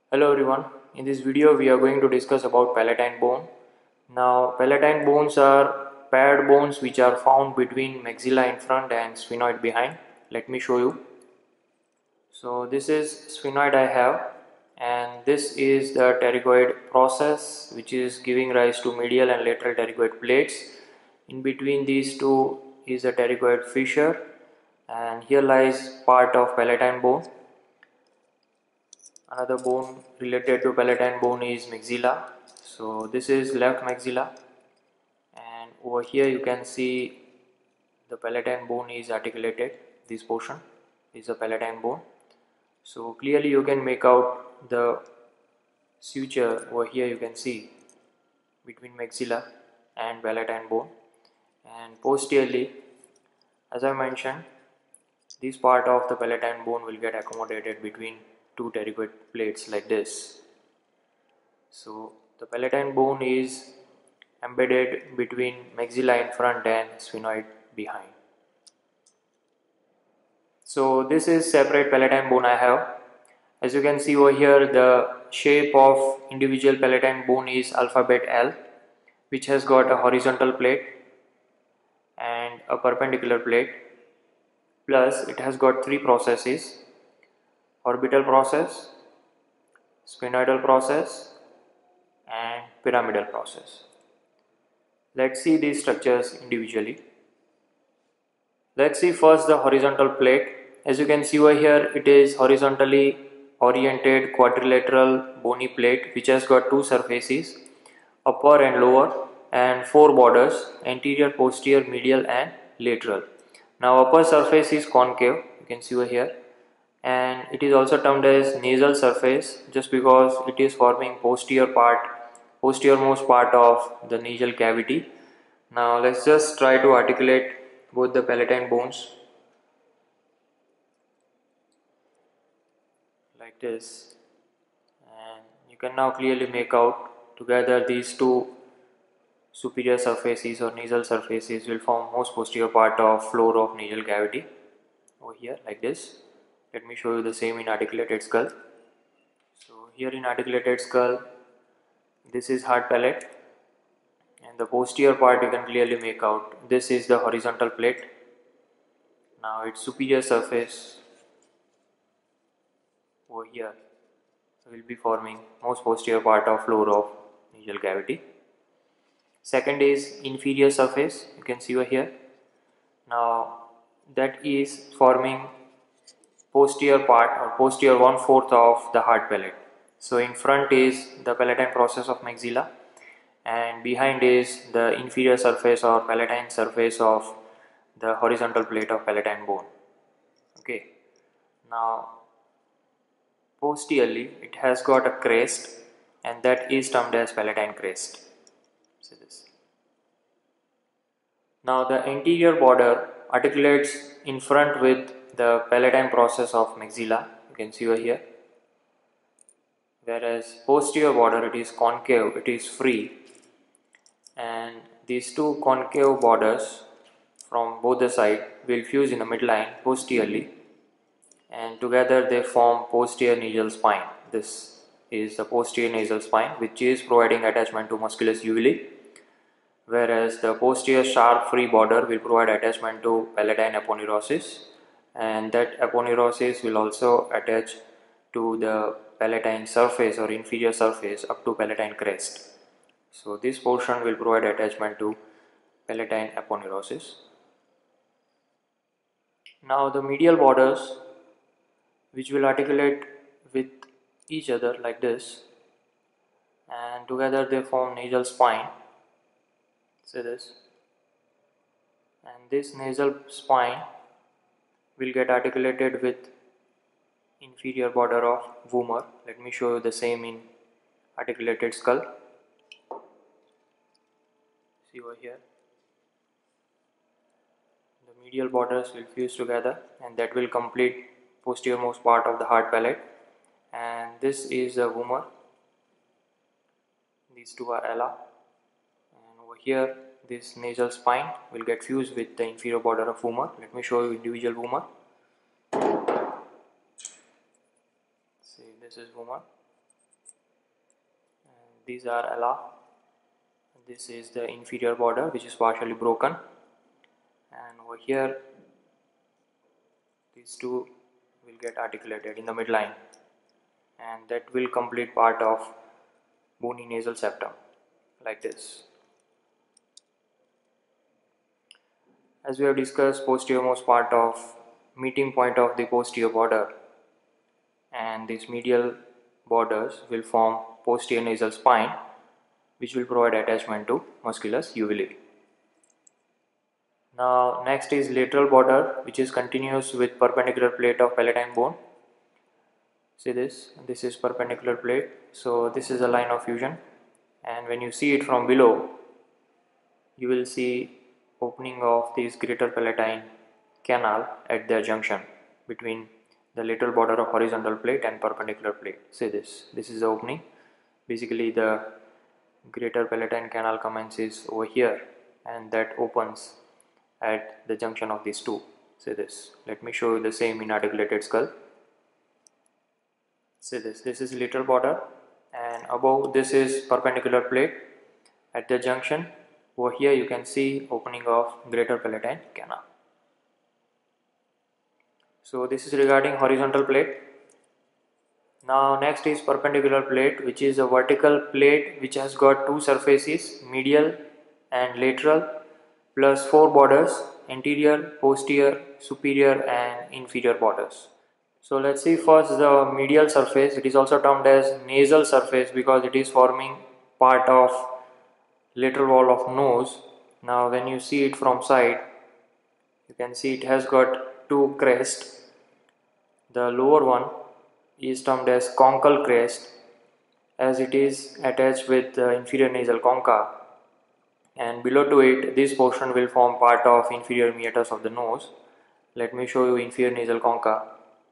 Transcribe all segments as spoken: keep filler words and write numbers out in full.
Hello everyone, in this video we are going to discuss about palatine bone. Now palatine bones are paired bones which are found between maxilla in front and sphenoid behind. Let me show you. So this is sphenoid I have, and this is the pterygoid process which is giving rise to medial and lateral pterygoid plates. In between these two is a pterygoid fissure, and here lies part of palatine bone. Another bone related to palatine bone is maxilla. So this is left maxilla, and over here you can see the palatine bone is articulated. This portion is a palatine bone. So clearly you can make out the suture over here. You can see between maxilla and palatine bone, and posteriorly, as I mentioned, this part of the palatine bone will get accommodated between two pterygoid plates like this. So the palatine bone is embedded between maxilla in front and sphenoid behind. So this is separate palatine bone I have. As you can see over here, the shape of individual palatine bone is alphabet L, which has got a horizontal plate and a perpendicular plate, plus it has got three processes: orbital process, sphenoidal process, and pyramidal process. Let's see these structures individually. Let's see first the horizontal plate. As you can see over here, it is horizontally oriented quadrilateral bony plate which has got two surfaces, upper and lower, and four borders: anterior, posterior, medial, and lateral. Now upper surface is concave, you can see over here, and it is also termed as nasal surface just because it is forming posterior part, posterior most part of the nasal cavity. Now let's just try to articulate both the palatine bones like this, and you can now clearly make out together these two superior surfaces or nasal surfaces will form most posterior part of floor of nasal cavity over here like this. Let me show you the same in articulated skull. So here in articulated skull, this is hard palate, and the posterior part you can clearly make out. This is the horizontal plate. Now its superior surface over here will be forming most posterior part of floor of nasal cavity. Second is inferior surface, you can see over here. Now that is forming posterior part or posterior one fourth of the hard palate. So in front is the palatine process of maxilla, and behind is the inferior surface or palatine surface of the horizontal plate of palatine bone. Okay, now posteriorly it has got a crest, and that is termed as palatine crest. See this. Now the anterior border articulates in front with the palatine process of maxilla, you can see over here, whereas posterior border it is concave, it is free, and these two concave borders from both the side will fuse in the midline posteriorly, and together they form posterior nasal spine. This is the posterior nasal spine which is providing attachment to musculus uvuli, whereas the posterior sharp free border will provide attachment to palatine aponeurosis, and that aponeurosis will also attach to the palatine surface or inferior surface up to palatine crest. So this portion will provide attachment to palatine aponeurosis. Now the medial borders, which will articulate with each other like this, and together they form nasal spine. See this, and this nasal spine will get articulated with inferior border of vomer. Let me show you the same in articulated skull. See over here, the medial borders will fuse together, and that will complete posterior most part of the hard palate, and this is the vomer. These two are ala, and over here this nasal spine will get fused with the inferior border of vomer. Let me show you individual vomer. See, this is vomer, these are ala. This is the inferior border which is partially broken, and over here these two will get articulated in the midline, and that will complete part of bony nasal septum like this. As we have discussed, posteriormost part of meeting point of the posterior border and these medial borders will form posterior nasal spine, which will provide attachment to musculus uvulae. Now next is lateral border, which is continuous with perpendicular plate of palatine bone. See this, this is perpendicular plate, so this is a line of fusion, and when you see it from below, you will see opening of this greater palatine canal at their junction between the lateral border of horizontal plate and perpendicular plate. See this, this is the opening. Basically the greater palatine canal commences over here and that opens at the junction of these two. See this, let me show you the same in articulated skull. See this, this is lateral border, and above this is perpendicular plate. At the junction over here you can see opening of greater palatine canal. So this is regarding horizontal plate. Now next is perpendicular plate, which is a vertical plate which has got two surfaces, medial and lateral, plus four borders, anterior, posterior, superior and inferior borders. So let's see first the medial surface. It is also termed as nasal surface because it is forming part of lateral wall of nose. Now when you see it from side, you can see it has got two crests. The lower one is termed as conchal crest, as it is attached with the inferior nasal concha, and below to it this portion will form part of inferior meatus of the nose. Let me show you inferior nasal concha.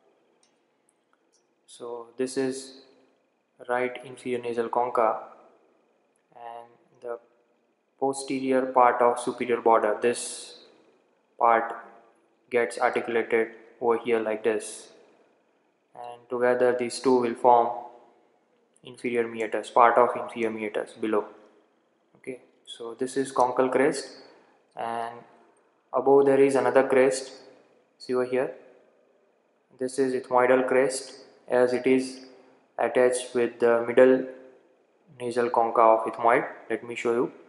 So this is right inferior nasal concha, and the posterior part of superior border, this part gets articulated over here like this, and together these two will form inferior meatus, part of inferior meatus below. Okay, so this is conchal crest, and above there is another crest. See over here, this is ethmoidal crest, as it is attached with the middle nasal concha of ethmoid. Let me show you.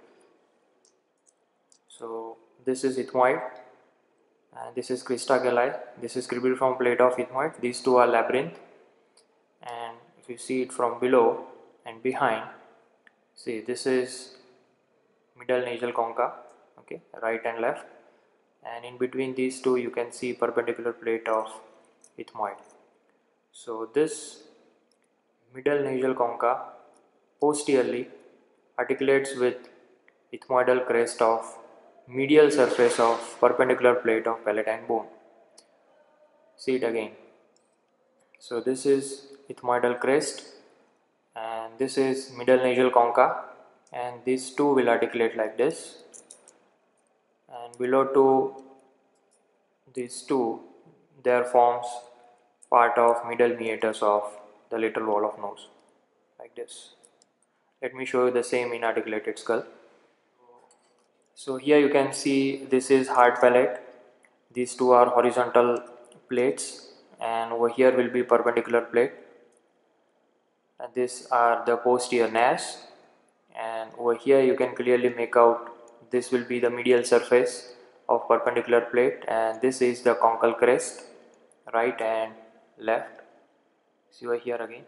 So this is ethmoid and this is crista galli. This is cribriform plate of ethmoid. These two are labyrinth, and if you see it from below and behind, see this is middle nasal concha, okay, right and left, and in between these two you can see perpendicular plate of ethmoid. So this middle nasal concha posteriorly articulates with ethmoidal crest of medial surface of perpendicular plate of palatine bone. See it again. So this is ethmoidal crest and this is middle nasal concha, and these two will articulate like this, and below to these two there forms part of middle meatus of the lateral wall of nose like this. Let me show you the same in articulated skull. So here you can see this is hard palate. These two are horizontal plates, and over here will be perpendicular plate, and these are the posterior nares, and over here you can clearly make out this will be the medial surface of perpendicular plate, and this is the conchal crest, right and left. See over here again.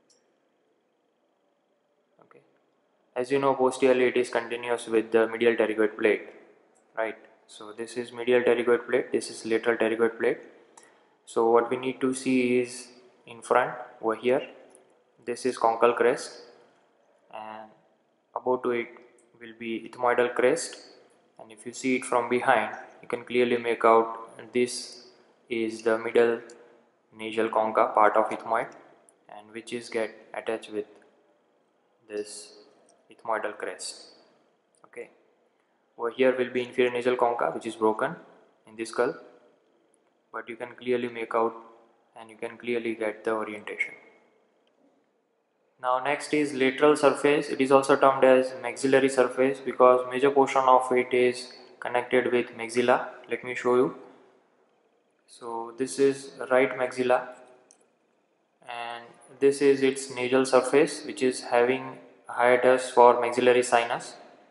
Okay, as you know, posteriorly it is continuous with the medial pterygoid plate, right? So this is medial pterygoid plate, this is lateral pterygoid plate. So what we need to see is in front over here, this is conchal crest, and above to it will be ethmoidal crest, and if you see it from behind you can clearly make out this is the middle nasal concha, part of ethmoid, and which is get attached with this ethmoidal crest. Okay, over here will be inferior nasal concha, which is broken in this skull, but you can clearly make out and you can clearly get the orientation. Now next is lateral surface. It is also termed as maxillary surface because major portion of it is connected with maxilla. Let me show you. So this is right maxilla and this is its nasal surface, which is having hiatus for maxillary sinus.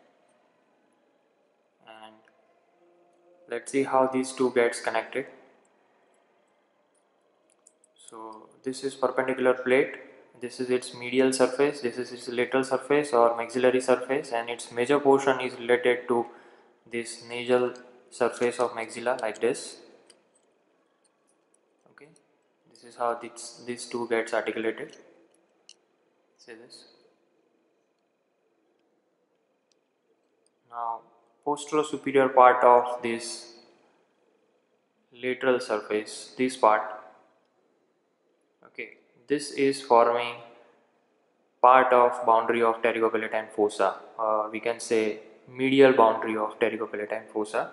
And let's see how these two gets connected. So this is perpendicular plate, this is its medial surface, this is its lateral surface or maxillary surface, and its major portion is related to this nasal surface of maxilla like this. Okay, this is how this, these two gets articulated. See this. Now posterior part of this lateral surface, this part, okay, this is forming part of boundary of pterygopalatine fossa, uh, we can say medial boundary of pterygopalatine fossa.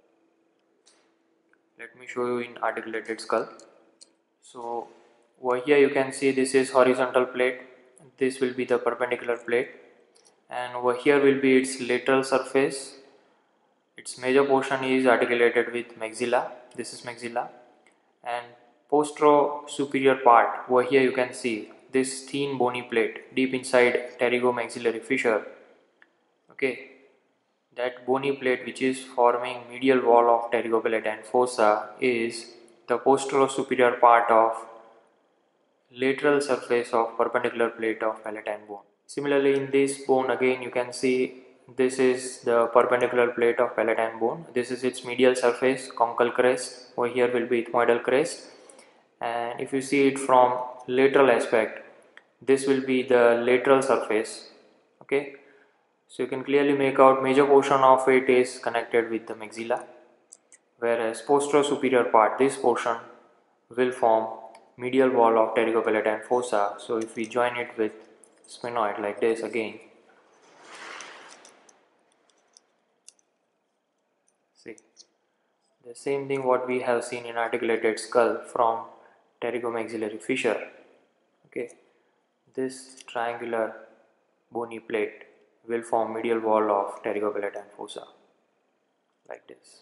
Let me show you in articulated skull. So over here you can see this is horizontal plate, this will be the perpendicular plate, and over here will be its lateral surface. Its major portion is articulated with maxilla, this is maxilla, and postero superior part, over here you can see this thin bony plate deep inside pterygomaxillary fissure. Okay, that bony plate which is forming medial wall of pterygopalatine fossa is the postero superior part of lateral surface of perpendicular plate of palatine bone. Similarly, in this bone again you can see this is the perpendicular plate of palatine bone. This is its medial surface, conchal crest. Over here will be ethmoidal crest, and if you see it from lateral aspect, this will be the lateral surface. Okay, so you can clearly make out major portion of it is connected with the maxilla, whereas posterior superior part, this portion will form medial wall of pterygopalatine fossa. So if we join it with sphenoid like this again, see the same thing what we have seen in articulated skull from pterygomaxillary fissure. Okay, this triangular bony plate will form medial wall of pterygopalatine fossa like this.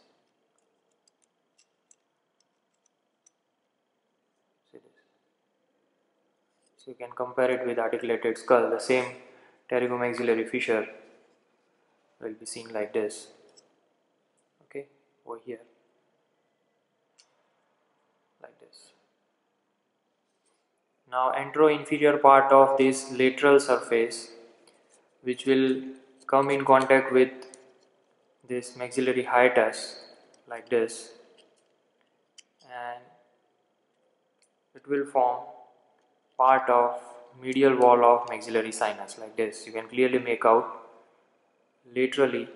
See this. So you can compare it with articulated skull. The same pterygomaxillary fissure will be seen like this. Okay, over here like this. Now antero-inferior part of this lateral surface, which will come in contact with this maxillary hiatus like this, and it will form part of medial wall of maxillary sinus like this. You can clearly make out laterally.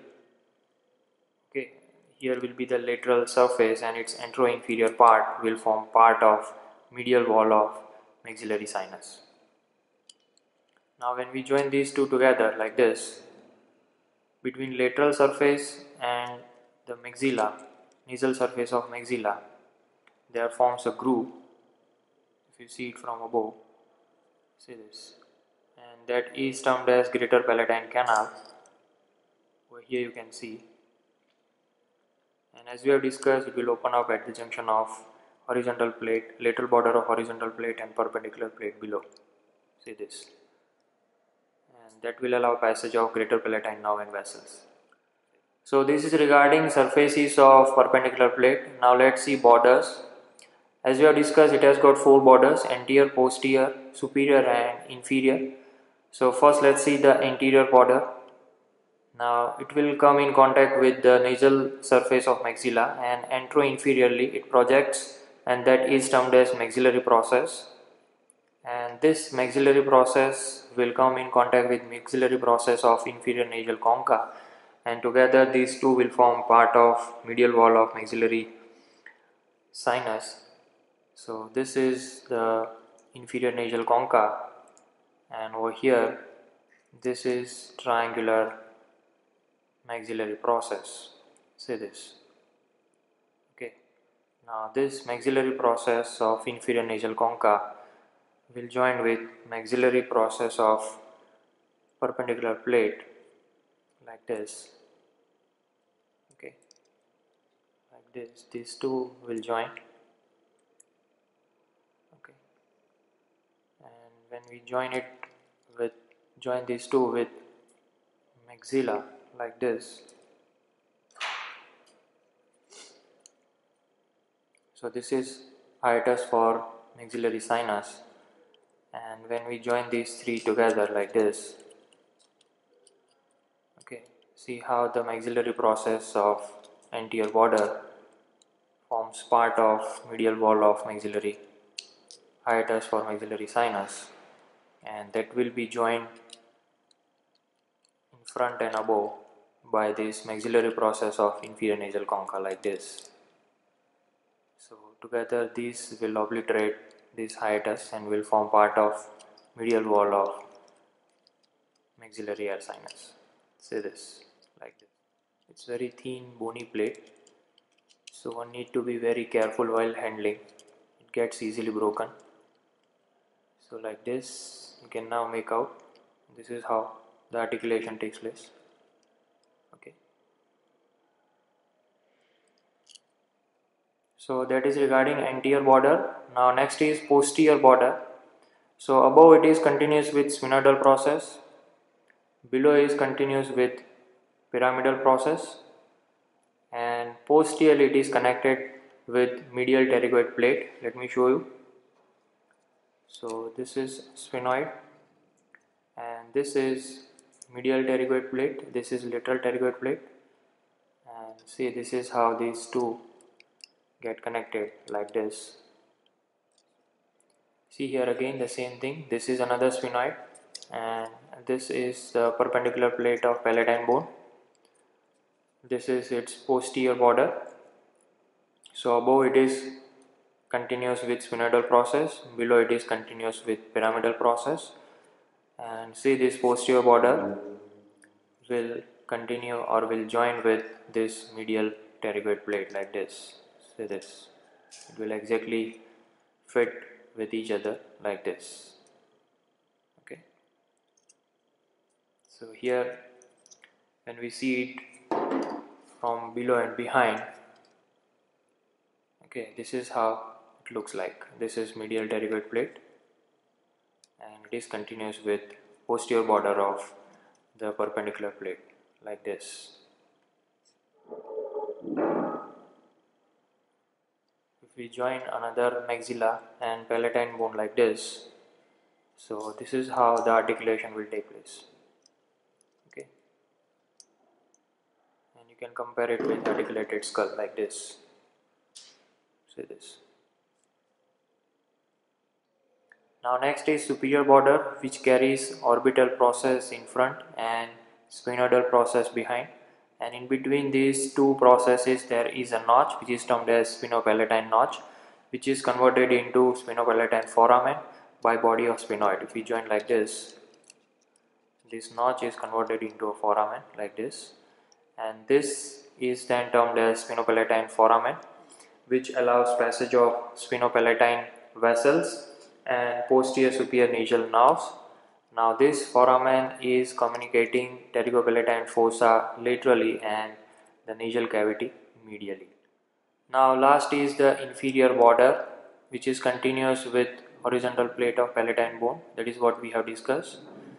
Okay, here will be the lateral surface and its antero-inferior part will form part of medial wall of maxillary sinus. Now when we join these two together like this, between lateral surface and the maxilla, nasal surface of maxilla, there forms a groove. If you see it from above, see this, and that is termed as greater palatine canal. Over here you can see, and as we have discussed, it will open up at the junction of horizontal plate, lateral border of horizontal plate and perpendicular plate below. See this, and that will allow passage of greater palatine nerve and vessels. So this is regarding surfaces of perpendicular plate. Now let's see borders. As we have discussed, it has got four borders: anterior, posterior, superior and inferior. So first let's see the anterior border. Now it will come in contact with the nasal surface of maxilla, and antero-inferiorly it projects, and that is termed as maxillary process. And this maxillary process will come in contact with maxillary process of inferior nasal concha, and together these two will form part of medial wall of maxillary sinus. So this is the inferior nasal concha, and over here this is triangular maxillary process. See this. Okay, now this maxillary process of inferior nasal concha will join with maxillary process of perpendicular plate like this. Okay, like this, these two will join. Okay, and when we join it with join these two with maxilla like this, so this is hiatus for maxillary sinus, and when we join these three together like this, okay, see how the maxillary process of anterior border forms part of medial wall of maxillary hiatus for maxillary sinus, and that will be joined in front and above by this maxillary process of inferior nasal concha like this. So together these will obliterate this hiatus and will form part of medial wall of maxillary air sinus. Say this like this. It's very thin bony plate, so one need to be very careful while handling. It gets easily broken. So like this you can now make out. This is how the articulation takes place. Okay. So that is regarding anterior border. Now next is posterior border. So above it is continuous with sphenoidal process. Below is continuous with pyramidal process, and posteriorly it is connected with medial pterygoid plate. Let me show you. So this is sphenoid and this is medial pterygoid plate, this is lateral pterygoid plate, and see this is how these two get connected like this. See here again the same thing, this is another sphenoid and this is the perpendicular plate of palatine bone. This is its posterior border. So above it is continuous with sphenoidal process, below it is continuous with pyramidal process, and see this posterior border will continue or will join with this medial pterygoid plate like this. See this, it will exactly fit with each other like this. Okay, so here when we see it from below and behind, okay, this is how it looks like. This is medial pterygoid plate and it is continuous with posterior border of the perpendicular plate like this. If we join another maxilla and palatine bone like this, so this is how the articulation will take place. Okay, and you can compare it with articulated skull like this. See this. Now next is superior border, which carries orbital process in front and sphenoidal process behind, and in between these two processes there is a notch which is termed as sphenopalatine notch, which is converted into sphenopalatine foramen by body of sphenoid. If we join like this, this notch is converted into a foramen like this, and this is then termed as sphenopalatine foramen, which allows passage of sphenopalatine vessels and posterior superior nasal nerves. Now this foramen is communicating pterygopalatine fossa laterally and the nasal cavity medially. Now last is the inferior border, which is continuous with horizontal plate of palatine bone. That is what we have discussed.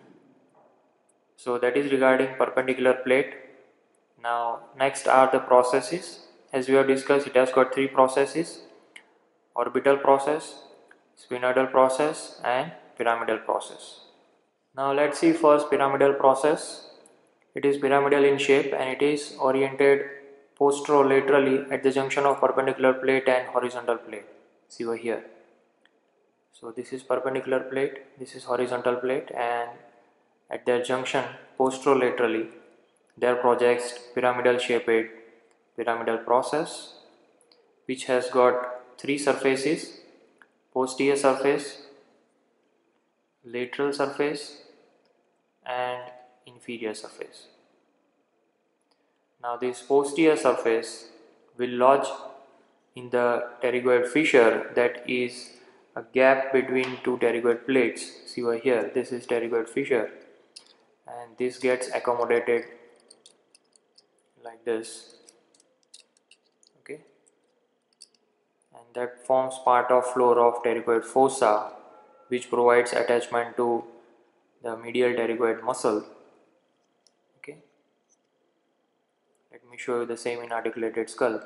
So that is regarding perpendicular plate. Now next are the processes. As we have discussed, it has got three processes: orbital process, sphenoidal process and pyramidal process. Now let's see first pyramidal process. It is pyramidal in shape and it is oriented posterolaterally at the junction of perpendicular plate and horizontal plate. See over here. So this is perpendicular plate, this is horizontal plate, and at their junction posterolaterally there projects pyramidal shaped pyramidal process, which has got three surfaces: posterior surface, lateral surface and inferior surface. Now this posterior surface will lodge in the pterygoid fissure that is a gap between two pterygoid plates. See over here, this is pterygoid fissure, and this gets accommodated like this, okay, and that forms part of floor of pterygoid fossa, which provides attachment to the medial pterygoid muscle. Okay, let me show you the same in articulated skull.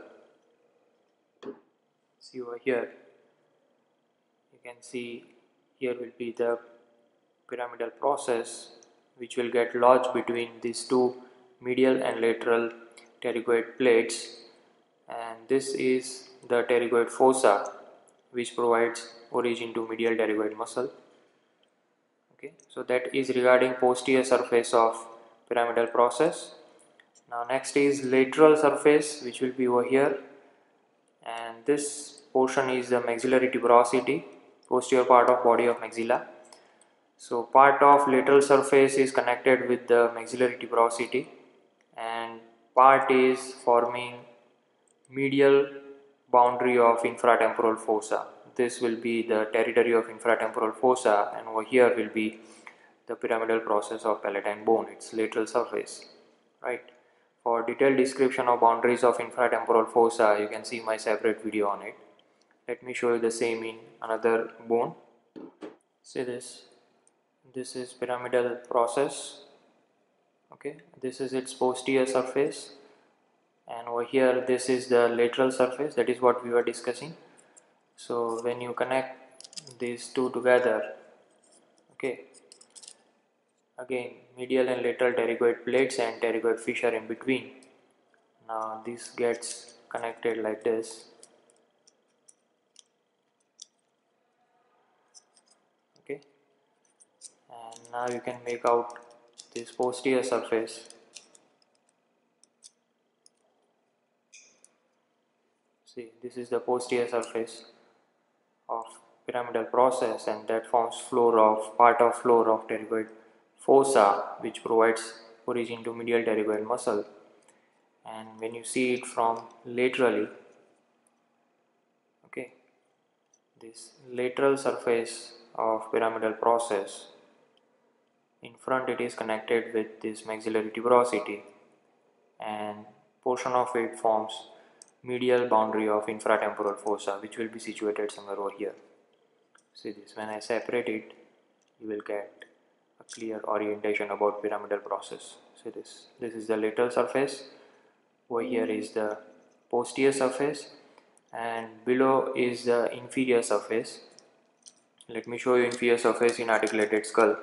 See over here, you can see here will be the pyramidal process, which will get lodged between these two medial and lateral pterygoid plates, and this is the pterygoid fossa, which provides origin to medial pterygoid muscle. Okay, so that is regarding posterior surface of pyramidal process. Now next is lateral surface, which will be over here, and this portion is the maxillary tuberosity, posterior part of body of maxilla. So part of lateral surface is connected with the maxillary tuberosity, and part is forming medial boundary of infratemporal fossa. This will be the territory of infratemporal fossa, and over here will be the pyramidal process of palatine bone, its lateral surface, right? For detailed description of boundaries of infratemporal fossa, you can see my separate video on it. Let me show you the same in another bone. See this. This is pyramidal process. Okay, this is its posterior surface, and over here this is the lateral surface. That is what we were discussing. So when you connect these two together, okay, again medial and lateral pterygoid plates and pterygoid fissure in between. Now this gets connected like this. Okay, and now you can make out this posterior surface. See, this is the posterior surface of pyramidal process, and that forms floor of part of floor of pterygoid fossa, which provides origin to medial pterygoid muscle. And when you see it from laterally, okay, this lateral surface of pyramidal process, in front it is connected with this maxillary tuberosity, and portion of it forms medial boundary of infratemporal fossa, which will be situated somewhere over here. See this, when I separate it, you will get a clear orientation about pyramidal process. See this, this is the lateral surface, over here is the posterior surface, and below is the inferior surface. Let me show you inferior surface in articulated skull.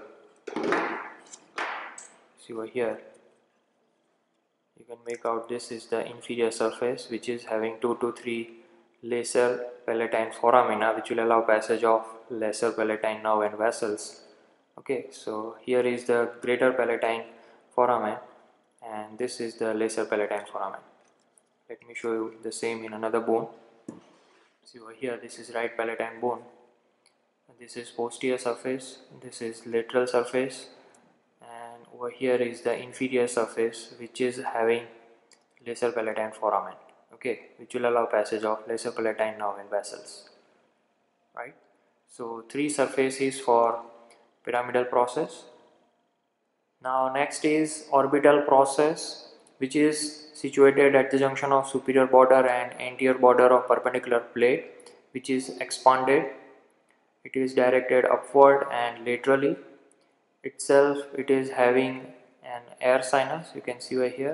See over here, you can make out this is the inferior surface, which is having two to three lesser palatine foramina, which will allow passage of lesser palatine nerve and vessels. Okay, so here is the greater palatine foramen, and this is the lesser palatine foramen. Let me show you the same in another bone. See over here, this is right palatine bone, this is posterior surface, this is lateral surface, and over here is the inferior surface, which is having lesser palatine foramen, okay, which will allow passage of lesser palatine nerve and vessels, right? So three surfaces for pyramidal process. Now next is orbital process, which is situated at the junction of superior border and anterior border of perpendicular plate, which is expanded. It is directed upward and laterally. Itself, it is having an air sinus. You can see over here.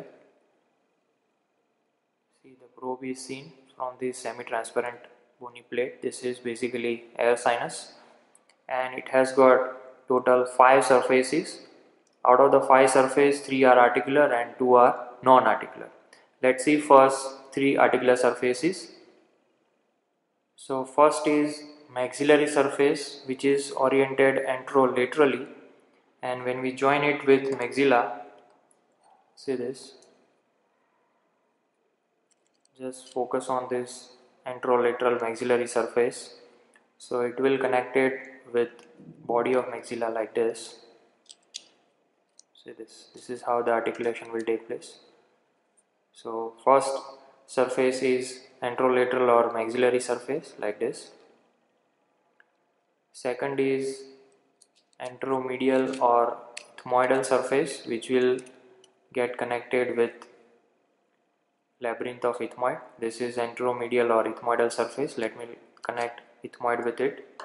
See, the probe is seen from this semi-transparent bony plate. This is basically air sinus, and it has got total five surfaces. Out of the five surfaces, three are articular and two are non-articular. Let's see first three articular surfaces. So first is maxillary surface, which is oriented anterolaterally, and when we join it with maxilla, see this, just focus on this anterolateral maxillary surface. So it will connect it with body of maxilla like this. See this, this is how the articulation will take place. So first surface is anterolateral or maxillary surface like this. Second is anteromedial or ethmoidal surface, which will get connected with labyrinth of ethmoid. This is anteromedial or ethmoidal surface. Let me connect ethmoid with it.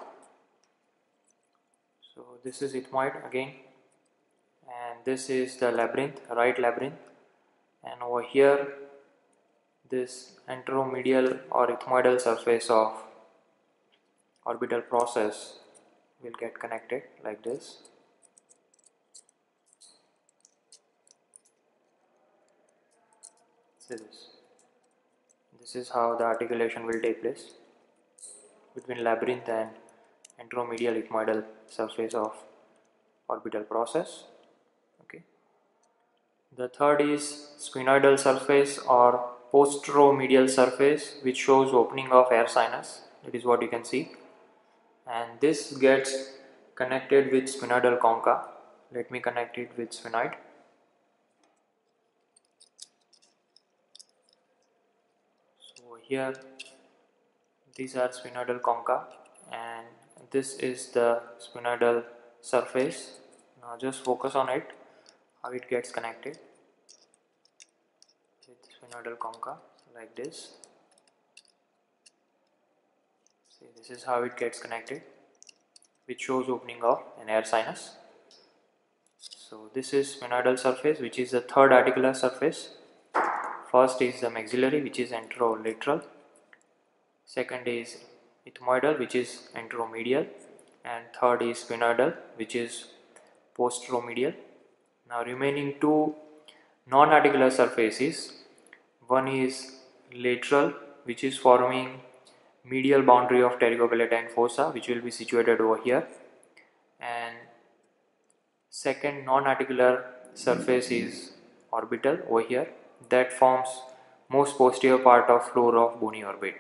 So this is ethmoid again, and this is the labyrinth, right labyrinth, and over here this anteromedial or ethmoidal surface of orbital process will get connected like this. See this. This is how the articulation will take place between labyrinth and anteromedial ethmoidal surface of orbital process. Okay. The third is sphenoidal surface or posteromedial surface, which shows opening of air sinus. That is what you can see, and this gets connected with sphenoidal concha. Let me connect it with sphenoid. So here these are sphenoidal concha, and this is the sphenoidal surface. Now just focus on it, how it gets connected with sphenoidal concha like this. See, this is how it gets connected, which shows opening of an air sinus. So this is sphenoidal surface, which is the third articular surface. First is the maxillary, which is anterolateral. Second is ethmoidal, which is anteromedial, and third is sphenoidal, which is posteromedial. Now remaining two non-articular surfaces, one is lateral, which is forming medial boundary of pterygopalatine fossa, which will be situated over here, and second non-articular surface is orbital over here, that forms most posterior part of floor of bony orbit.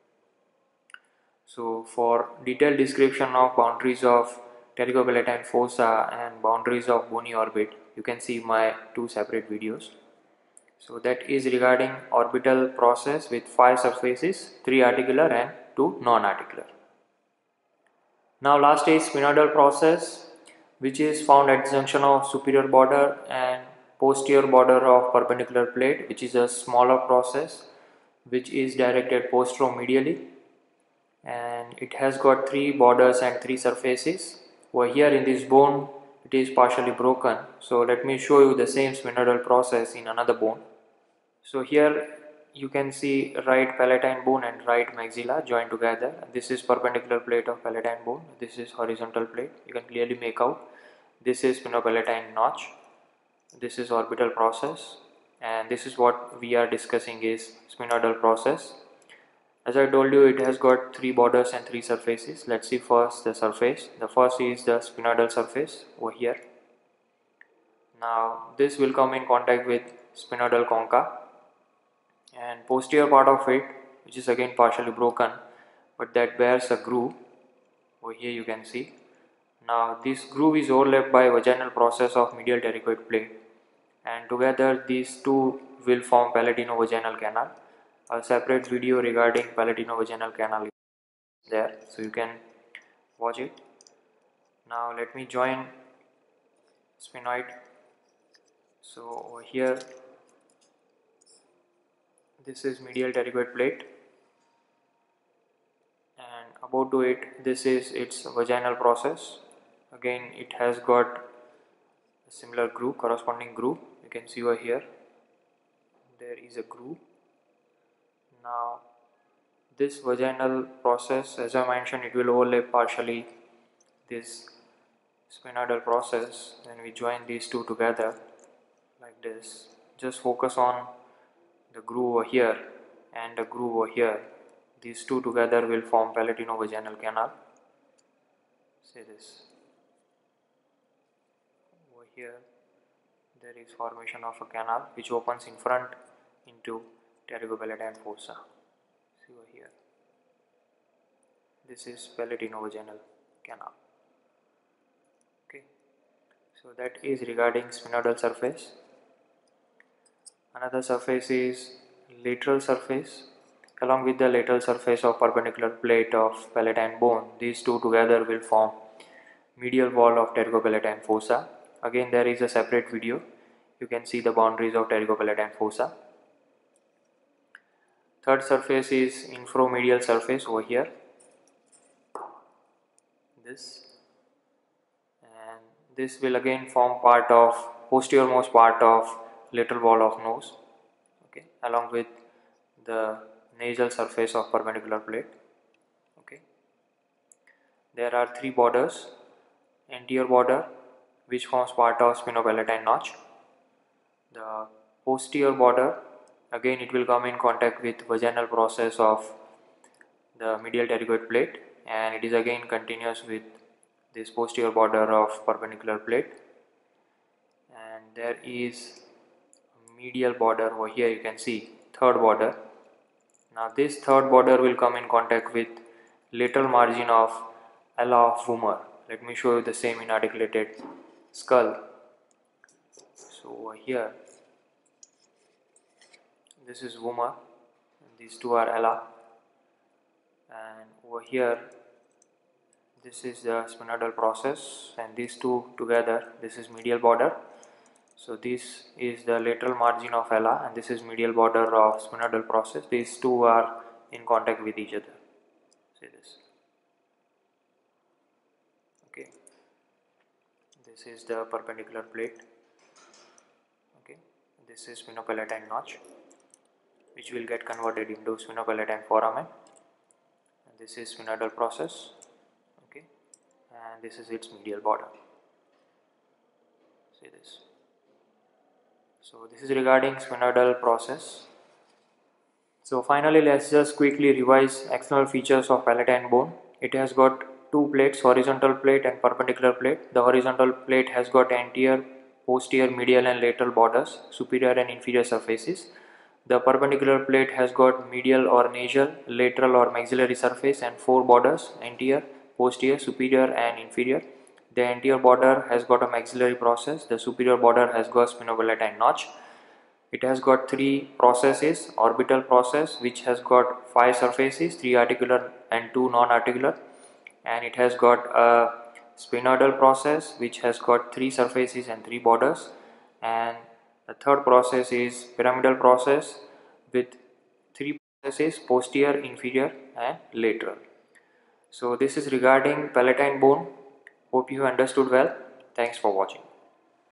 So for detailed description of boundaries of pterygopalatine fossa and boundaries of bony orbit, you can see my two separate videos. So that is regarding orbital process with five surfaces, three articular and two non-articular. Now last is sphenoidal process, which is found at the junction of superior border and posterior border of perpendicular plate, which is a smaller process which is directed posteromedially, and it has got three borders and three surfaces. Over here in this bone it is partially broken, so let me show you the same sphenoidal process in another bone. So here you can see right palatine bone and right maxilla joined together. This is perpendicular plate of palatine bone, this is horizontal plate, you can clearly make out. This is sphenopalatine notch, this is orbital process, and this is what we are discussing is sphenoidal process. As I told you, it has got three borders and three surfaces. Let's see first the surface. The first is the sphenoidal surface over here. Now this will come in contact with sphenoidal concha, and posterior part of it, which is again partially broken, but that bears a groove. Over here you can see. Now this groove is overlapped by vaginal process of medial pterygoid plate, and together these two will form palatino-vaginal canal. A separate video regarding palatino-vaginal canal is there, so you can watch it. Now let me join sphenoid. So over here this is medial pterygoid plate, and above to it this is its vaginal process. Again it has got a similar groove, corresponding groove. You can see over here there is a groove. Now this vaginal process, as I mentioned, it will overlap partially this sphenoidal process. Then we join these two together like this. Just focus on the groove over here and the groove over here. These two together will form palatino-vaginal canal. See this. Over here there is formation of a canal which opens in front into pterygopalatine fossa. See over here. This is palatino-vaginal canal. Okay. So that is regarding sphenoidal surface. Another surface is lateral surface. along with the lateral surface of perpendicular plate of palatine bone. These two together will form medial wall of pterygopalatine fossa. Again, there is a separate video. You can see the boundaries of pterygopalatine fossa. Third surface is inframedial surface over here. This and this will again form part of posterior most part of lateral wall of nose. Okay, along with the nasal surface of perpendicular plate. Okay, there are three borders: anterior border, which forms part of spinopalatine notch; the posterior border, again it will come in contact with vaginal process of the medial pterygoid plate, and it is again continuous with this posterior border of perpendicular plate. And there is medial border over here, you can see third border. Now this third border will come in contact with lateral margin of ala of Wummer. Let me show you the same in articulated skull. So over here, this is Wummer, these two are ala, and over here this is the sphenoidal process, and these two together, this is medial border. So this is the lateral margin of ala, and this is medial border of sphenoidal process. These two are in contact with each other. See this. Okay. This is the perpendicular plate. Okay. This is spinopalatine notch, which will get converted into spinopalatine foramen. And this is sphenoidal process. Okay. And this is its medial border. See this. So this is regarding sphenoidal process. So finally, let's just quickly revise external features of palatine bone. It has got two plates, horizontal plate and perpendicular plate. The horizontal plate has got anterior, posterior, medial and lateral borders, superior and inferior surfaces. The perpendicular plate has got medial or nasal, lateral or maxillary surface and four borders: anterior, posterior, superior and inferior. The anterior border has got a maxillary process. The superior border has got spinopalatine notch. It has got three processes: orbital process, which has got five surfaces, three articular and two non-articular, and it has got a sphenoidal process, which has got three surfaces and three borders, and the third process is pyramidal process with three processes: posterior, inferior and lateral. So this is regarding palatine bone. Hope you understood well. Thanks for watching.